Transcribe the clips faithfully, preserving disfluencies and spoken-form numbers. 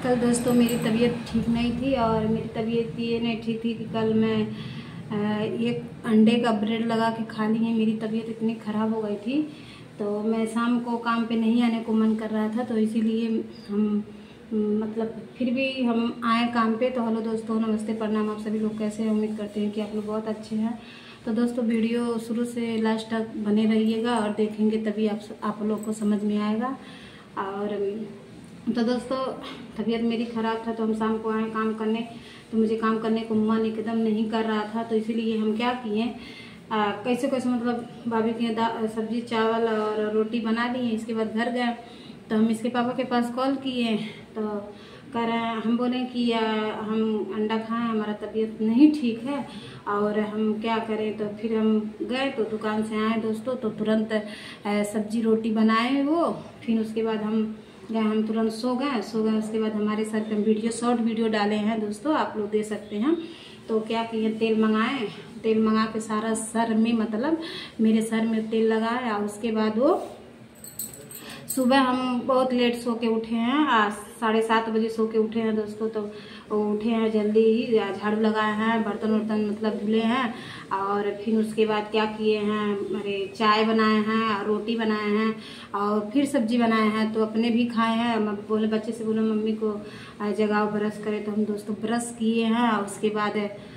कल दोस्तों मेरी तबीयत ठीक नहीं थी और मेरी तबीयत ये नहीं ठीक थी कि कल मैं एक अंडे का ब्रेड लगा के खा ली है। मेरी तबीयत इतनी ख़राब हो गई थी तो मैं शाम को काम पे नहीं आने को मन कर रहा था, तो इसीलिए हम मतलब फिर भी हम आए काम पे। तो हेलो दोस्तों, नमस्ते, प्रणाम। आप सभी लोग कैसे हैं? उम्मीद करते हैं कि आप लोग बहुत अच्छे हैं। तो दोस्तों वीडियो शुरू से लास्ट तक बने रहिएगा और देखेंगे तभी आप आप लोग को समझ में आएगा। और तो दोस्तों तबीयत मेरी ख़राब था तो हम शाम को आए काम करने, तो मुझे काम करने को मन एकदम नहीं कर रहा था। तो इसीलिए हम क्या किए, कैसे कैसे मतलब भाभी के सब्जी चावल और रोटी बना ली है। इसके बाद घर गए तो हम इसके पापा के पास कॉल किए तो कह रहे हैं, हम बोले कि आ, हम अंडा खाएं, हमारा तबीयत नहीं ठीक है और हम क्या करें। तो फिर हम गए तो दुकान से आए दोस्तों तो तुरंत सब्जी रोटी बनाए वो। फिर उसके बाद हम गए, हम तुरंत सो गए सो गए उसके बाद हमारे सर पे वीडियो शॉर्ट वीडियो डाले हैं दोस्तों, आप लोग दे सकते हैं। तो क्या किए, तेल मंगाए, तेल मंगा के सारा सर में मतलब मेरे सर में तेल लगाया। और उसके बाद वो सुबह हम बहुत लेट सो के उठे हैं, आज साढ़े सात बजे सो के उठे हैं दोस्तों। तो उठे हैं जल्दी ही, झाड़ू लगाए हैं, बर्तन वर्तन मतलब धुले हैं। और फिर उसके बाद क्या किए हैं, अरे चाय बनाए हैं, रोटी बनाए हैं और फिर सब्जी बनाए हैं। तो अपने भी खाए हैं। मैं बोले बच्चे से बोले मम्मी को जगाओ ब्रश करे, तो हम दोस्तों ब्रश किए हैं। और उसके बाद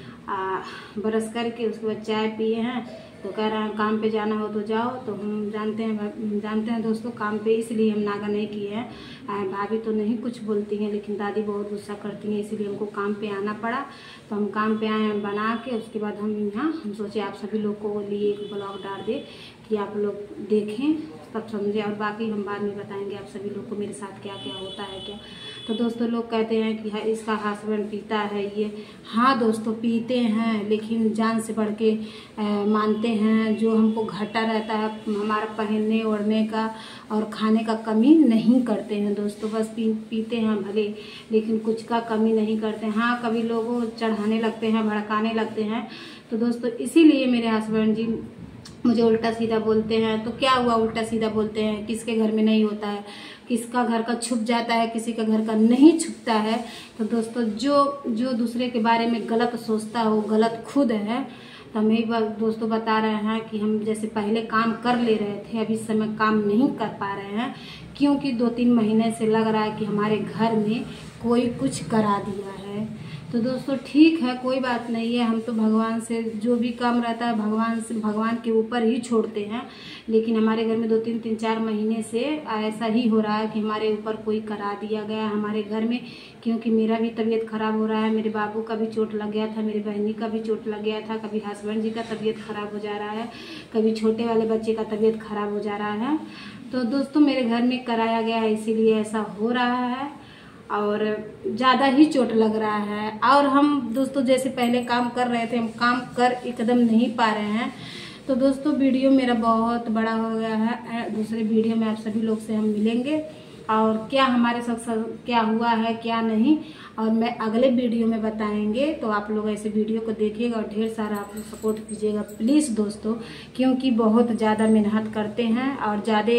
ब्रश करके उसके बाद चाय पिए हैं। तो कह रहे हैं काम पे जाना हो तो जाओ। तो हम जानते हैं जानते हैं दोस्तों काम पे, इसलिए हम नागा नहीं किए हैं। भाभी तो नहीं कुछ बोलती हैं लेकिन दादी बहुत गुस्सा करती हैं, इसीलिए हमको काम पे आना पड़ा। तो हम काम पे आए बना के, उसके बाद हम यहाँ हम सोचे आप सभी लोग को लिए एक ब्लॉग डाल दे कि आप लोग देखें तब समझे, और बाकी हम बाद में बताएंगे आप सभी लोग को मेरे साथ क्या क्या होता है क्या। तो दोस्तों लोग कहते हैं कि इसका हस्बैंड पीता है ये, हाँ दोस्तों पीते हैं लेकिन जान से बढ़ के आ, मानते हैं। जो हमको घाटा रहता है हमारा पहनने ओढ़ने का और खाने का कमी नहीं करते हैं दोस्तों, बस पी, पीते हैं भले लेकिन कुछ का कमी नहीं करते हैं। हाँ कभी लोगों चढ़ाने लगते हैं, भड़काने लगते हैं। तो दोस्तों इसीलिए मेरे हस्बैंड जी मुझे उल्टा सीधा बोलते हैं। तो क्या हुआ, उल्टा सीधा बोलते हैं, किसके घर में नहीं होता है, किसका घर का छुप जाता है, किसी का घर का नहीं छुपता है। तो दोस्तों जो जो दूसरे के बारे में गलत सोचता है वो गलत खुद है। तो हम एक बार दोस्तों बता रहे हैं कि हम जैसे पहले काम कर ले रहे थे, अभी इस समय काम नहीं कर पा रहे हैं, क्योंकि दो तीन महीने से लग रहा है कि हमारे घर में कोई कुछ करा दिया है। तो दोस्तों ठीक है, कोई बात नहीं है, हम तो भगवान से जो भी काम रहता है भगवान से भगवान के ऊपर ही छोड़ते हैं। लेकिन हमारे घर में दो तीन तीन चार महीने से ऐसा ही हो रहा है कि हमारे ऊपर कोई करा दिया गया हमारे घर में, क्योंकि मेरा भी तबीयत ख़राब हो रहा है, मेरे बाबू का भी चोट लग गया था, मेरी बहनी का भी चोट लग गया था, कभी हस्बैंड जी का तबीयत ख़राब हो जा रहा है, कभी छोटे वाले बच्चे का तबीयत ख़राब हो जा रहा है। तो दोस्तों मेरे घर में कराया गया है, इसीलिए ऐसा हो रहा है और ज़्यादा ही चोट लग रहा है। और हम दोस्तों जैसे पहले काम कर रहे थे, हम काम कर एकदम नहीं पा रहे हैं। तो दोस्तों वीडियो मेरा बहुत बड़ा हो गया है, दूसरे वीडियो में आप सभी लोग से हम मिलेंगे और क्या हमारे साथ क्या हुआ है क्या नहीं, और मैं अगले वीडियो में बताएंगे। तो आप लोग ऐसे वीडियो को देखिएगा और ढेर सारा आप लोग सपोर्ट कीजिएगा प्लीज़ दोस्तों, क्योंकि बहुत ज़्यादा मेहनत करते हैं और ज़्यादा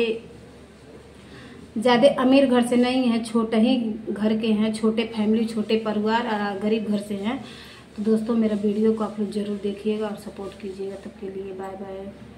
ज़्यादा अमीर घर से नहीं है, छोटे ही घर के हैं, छोटे फैमिली छोटे परिवार और गरीब घर से हैं। तो दोस्तों मेरा वीडियो को आप लोग ज़रूर देखिएगा और सपोर्ट कीजिएगा। तब के लिए बाय बाय।